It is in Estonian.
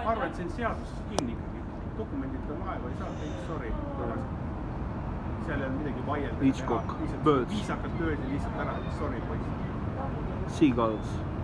arvan, et see on seaduses kinni ikkagi. Dokumendid on laeva, ei saa teid, sorry. Seal ei ole midagi vaielda. Hitchcock, Birds. Viisakalt tööd ja lihtsalt ära, sorry poiss. Seagulls.